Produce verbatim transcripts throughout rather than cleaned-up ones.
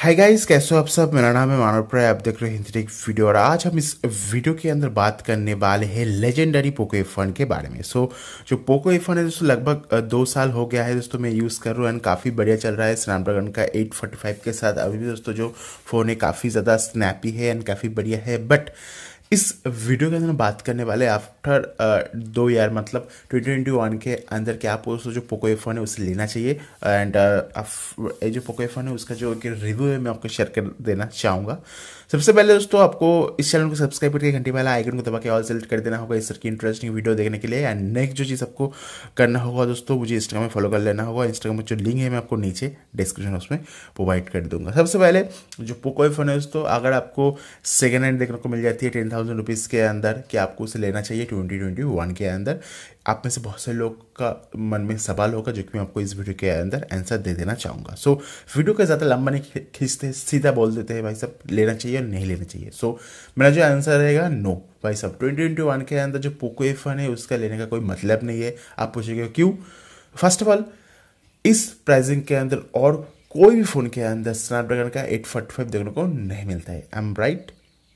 Hi guys, कैसे हो आप सब। मेरा नाम है मानव प्राय, आप देख रहे हो हिंदी वीडियो। और आज हम इस वीडियो के अंदर बात करने वाले हैं लेजेंडरी पोको एफ वन के बारे में। सो so, जो पोको एफ वन है दोस्तों, लगभग दो साल हो गया है दोस्तों मैं यूज़ कर रहा हूँ एंड काफ़ी बढ़िया चल रहा है स्नैपड्रैगन का एट फोर्टी फाइव के साथ। अभी भी दोस्तों जो फ़ोन है काफ़ी ज़्यादा स्नैपी है एंड काफ़ी बढ़िया है। बट इस वीडियो के अंदर हम बात करने वाले आफ्टर दो ईयर मतलब ट्वेंटी ट्वेंटी वन के अंदर क्या आपको जो पोको एफ वन है उसे लेना चाहिए। एंड ये जो पोको एफ वन है उसका जो रिव्यू है मैं आपको शेयर कर देना चाहूँगा। सबसे पहले दोस्तों आपको इस चैनल को सब्सक्राइब करके घंटी वाला आइकन को दबा के ऑल सेलेक्ट कर देना होगा इस तरह की इंटरेस्टिंग वीडियो देखने के लिए। एंड नेक्स्ट जो चीज़ आपको करना होगा दोस्तों, मुझे इंस्टाग्राम में फॉलो कर लेना होगा। इंस्टाग्राम में जो लिंक है मैं आपको नीचे डिस्क्रिप्शन उसमें प्रोवाइड कर दूंगा। सबसे पहले जो पोको एफ वन है दोस्तों, अगर आपको सेकेंड हैंड देखने को मिल जाती है टेन थाउजेंड रुपीज़ के अंदर, कि आपको उसे लेना चाहिए ट्वेंटी ट्वेंटी वन के अंदर, आप में से बहुत से लोग का मन में सवाल होगा जो कि मैं आपको इस वीडियो के अंदर आंसर दे देना चाहूँगा। सो so, वीडियो का ज़्यादा लंबा नहीं खींचते, सीधा बोल देते हैं भाई साहब लेना चाहिए और नहीं लेना चाहिए। सो so, मेरा जो आंसर रहेगा नो भाई साहब। ट्वेंटी ट्वेंटी वन के अंदर जो पोको एफ वन है उसका लेने का कोई मतलब नहीं है। आप पूछेंगे क्यों? फर्स्ट ऑफ ऑल, इस प्राइसिंग के अंदर और कोई भी फ़ोन के अंदर स्नैपड्रैगन का एट फोर्टी फाइव देखने को नहीं मिलता है। I am right?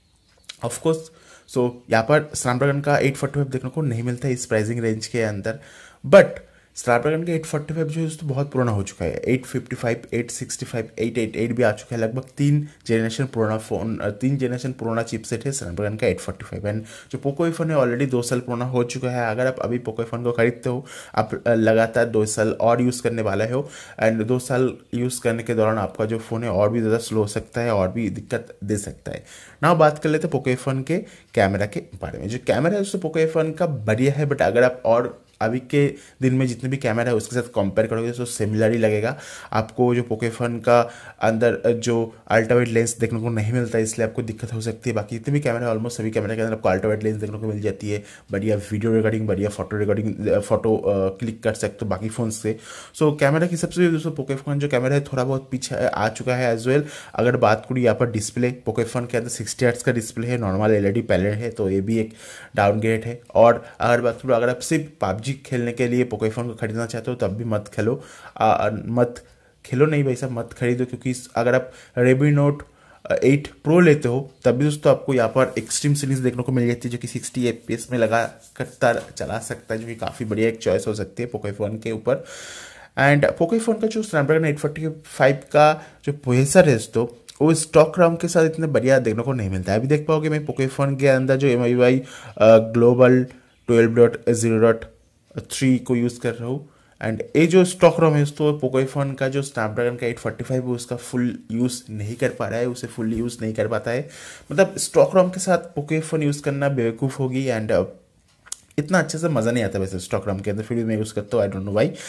Of course. So यहाँ पर स्नैपड्रैगन का एट फोर्टी फाइव देखने को नहीं मिलता है इस प्राइसिंग रेंज के अंदर। बट स्नैपड्रैगन का एट फोर्टी फाइव जो है तो बहुत पुराना हो चुका है। Eight fifty five, eight sixty five, eight eighty eight भी आ चुका है। लगभग तीन जनरेशन पुराना फोन, तीन जनरेशन पुराना चिपसेट है स्नैपड्रैगन का एट फोर्टी फाइव। एंड जो पोको एफ वन है ऑलरेडी दो साल पुराना हो चुका है। अगर आप अभी पोको एफ वन को खरीदते हो, आप लगातार दो साल और यूज़ करने वाले हो एंड दो साल यूज़ करने के दौरान आपका जो फ़ोन है और भी ज़्यादा स्लो हो सकता है और भी दिक्कत दे सकता है। ना बात कर लेते हैं पोको एफ वन के कैमरा के बारे में। जो कैमरा है उससे पोको एफ वन का बढ़िया है, बट अगर आप और अभी के दिन में जितने भी कैमरा है उसके साथ कंपेयर करोगे तो सिमिलर ही लगेगा। आपको जो पोको एफ वन का अंदर जो अल्ट्रावाइड लेंस देखने को नहीं मिलता है, इसलिए आपको दिक्कत हो सकती है। बाकी जितने भी कैमरा है ऑलमोस्ट सभी कैमरा के अंदर आपको अल्ट्रावाइड लेंस देखने को मिल जाती है। बढ़िया वीडियो रिकॉर्डिंग, बढ़िया फोटो रिकॉर्डिंग, फोटो क्लिक कर सकते हो बाकी फ़ोन से। सो कैमरा की सबसे दोस्तों पोको एफ वन जो कैमरा है थोड़ा बहुत पीछे आ चुका है एज वेल। अगर बात करूँ यहाँ पर डिस्प्ले, पोको एफ वन के अंदर सिक्सटी हर्ट्ज का डिस्प्ले है, normal L E D panel है, तो ये भी एक डाउनग्रेड है। और अगर बात करूँ अगर आप सिर्फ पबजी खेलने के लिए पोको एफ वन को खरीदना चाहते हो तब भी मत खेलो, आ, मत खेलो नहीं भाई साहब, मत खरीदो। क्योंकि अगर आप रेडमी नोट एट प्रो लेते हो तब भी दोस्तों आपको यहाँ पर एक्सट्रीम सीरीज देखने को मिल जाती है जो कि सिक्सटी एफ पी एस में लगा कर चला सकता है, जो कि काफ़ी बढ़िया एक चॉइस हो सकती है पोको एफ वन के ऊपर। एंड पोको एफ वन का जो स्नैपड्रैगन एट फोर्टी फाइव का जो प्रोसेसर है दोस्तों, वो स्टॉक रैम के साथ इतने बढ़िया देखने को नहीं मिलता है। अभी देख पाओगे मैं पोको एफ वन के अंदर जो M I Y global twelve dot zero dot three को यूज़ कर रहा हूँ। एंड ये जो स्टॉक रोम है तो पोको एफ वन का जो स्नैपड्रैगन का एट फोर्टी फाइव है उसका फुल यूज़ नहीं कर पा रहा है, उसे फुल यूज़ नहीं कर पाता है। मतलब स्टॉक रोम के साथ पोको एफ वन यूज़ करना बेवकूफ़ होगी एंड uh, इतना अच्छे से मज़ा नहीं आता वैसे स्टॉक रोम के अंदर, फिर भी मैं यूज़ करता हूँ, I don't know why.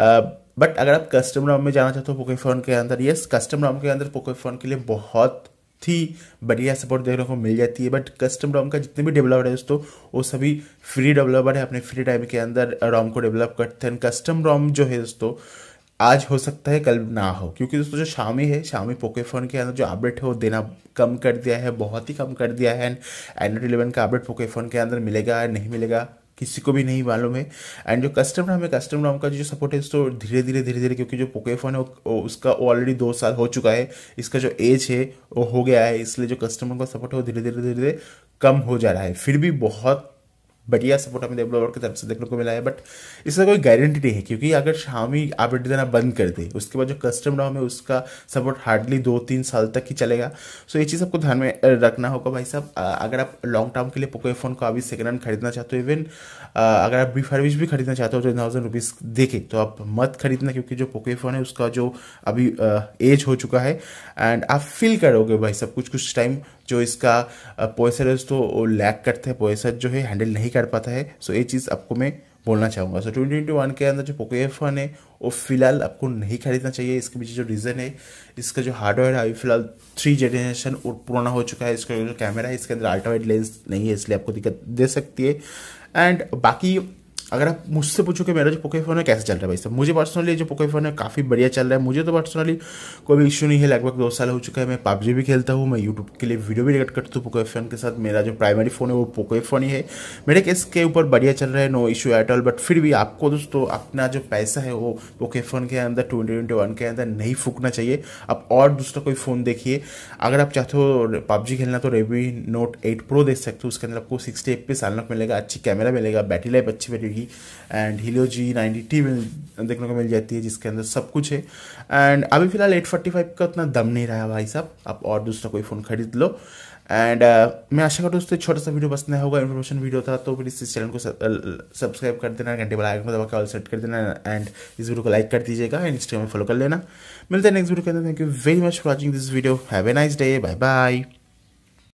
But अगर आप कस्टम रोम में जाना चाहते हो पोको एफ वन के अंदर, यस कस्टम रोम के अंदर पोको एफ वन के लिए बहुत थी बढ़िया सपोर्ट देखने को मिल जाती है। बट कस्टम रोम का जितने भी डेवलपर है दोस्तों वो सभी फ्री डेवलपर है, अपने फ्री टाइम के अंदर रोम को डेवलप करते हैं। कस्टम रोम जो है दोस्तों आज हो सकता है कल ना हो, क्योंकि दोस्तों जो शामी है, शामी पोको एफ वन के अंदर जो अपडेट है वो देना कम कर दिया है, बहुत ही कम कर दिया है। एंड एंड्रॉइड इलेवन का अपडेट पोको एफ वन के अंदर मिलेगा या नहीं मिलेगा किसी को भी नहीं मालूम है। एंड जो कस्टम रोम है, कस्टम रोम का जो सपोर्ट है तो धीरे धीरे धीरे धीरे, क्योंकि जो पोको एफ वन है उसका ऑलरेडी दो साल हो चुका है, इसका जो एज है वो हो गया है, इसलिए जो कस्टम रोम का सपोर्ट है वो धीरे धीरे धीरे धीरे कम हो जा रहा है। फिर भी बहुत बढ़िया सपोर्ट हमें डेवलपर की तरफ से देखने को मिला है। बट इसका कोई गारंटी नहीं है, क्योंकि अगर शामी अपडेट देना बंद कर दे उसके बाद जो कस्टम रोम है उसका सपोर्ट हार्डली दो तीन साल तक ही चलेगा। सो ये चीज़ आपको ध्यान में रखना होगा भाई साहब। अगर आप लॉन्ग टर्म के लिए पोको एफ वन को अभी सेकेंड हैंड खरीदना चाहते हो, इवन अगर आप रिफर्बिश भी खरीदना चाहते हो टेन थाउजेंड रुपीज़ देके, तो आप मत खरीदना, क्योंकि जो पोको एफ वन है उसका जो अभी एज हो चुका है एंड आप फील करोगे भाई साहब कुछ कुछ टाइम जो इसका प्रोसेसर है तो लैग करते हैं, प्रोसेसर जो है हैंडल नहीं कर पाता है। सो ये चीज़ आपको मैं बोलना चाहूँगा। सो ट्वेंटी ट्वेंटी वन के अंदर जो पोको एफ वन है वो फिलहाल आपको नहीं खरीदना चाहिए। इसके पीछे जो रीज़न है, इसका जो हार्डवेयर है अभी फिलहाल थ्री जनरेशन पुराना हो चुका है। इसका जो कैमरा है इसके अंदर अल्ट्रावाइड लेंस नहीं है, इसलिए आपको दिक्कत दे सकती है। एंड बाकी अगर आप मुझसे पूछो कि मेरा जो पोको फोन है कैसे चल रहा है भाई साहब, मुझे पर्सनली जो पोको फोन है काफ़ी बढ़िया चल रहा है। मुझे तो पर्सनली कोई भी इशू नहीं है। लगभग दो साल हो चुका है, मैं पबजी भी खेलता हूँ, मैं यूट्यूब के लिए वीडियो भी रिकॉर्ड करता हूँ पोको फोन के साथ। मेरा जो प्राइमरी फ़ोन है वो पोको फोन ही है। मेरे केस के ऊपर बढ़िया चल रहा है, no issue at all. But फिर भी आपको दोस्तों अपना जो पैसा है वो पोको फोन के अंदर ट्वेंटी ट्वेंटी वन के अंदर नहीं फूकना चाहिए। आप और दूसरा कोई फ़ोन देखिए। अगर आप चाहते हो पबजी खेलना तो रेडमी नोट एट प्रो देख सकते हो। उसके अंदर आपको सिक्सटी एफ पी सालनक मिलेगा, अच्छी कैमरा मिलेगा, बैटरी लाइफ अच्छी मिलेगी, and Helio G ninety T मिल देखने को मिल जाती है जिसके अंदर सब कुछ है। एंड अभी फिलहाल एट फोर्टी फाइव का उतना दम नहीं रहा भाई साहब, आप और दूसरा कोई फ़ोन खरीद लो। एंड uh, मैं आशा करता हूँ दोस्तों छोटा सा वीडियो बसना होगा, इन्फॉर्मेशन वीडियो था, तो प्लीज़ इस चैनल को सब्सक्राइब कर देना, घंटे वाला आइकन को दबा के ऑल सेट कर देना, एंड इस वीडियो को लाइक कर दीजिएगा, एंड इंस्टाग्राम में फॉलो कर लेना। मिलते हैं नेक्स्ट वीडियो के अंदर। Thank you very much for watching this video. Have a nice day, bye bye.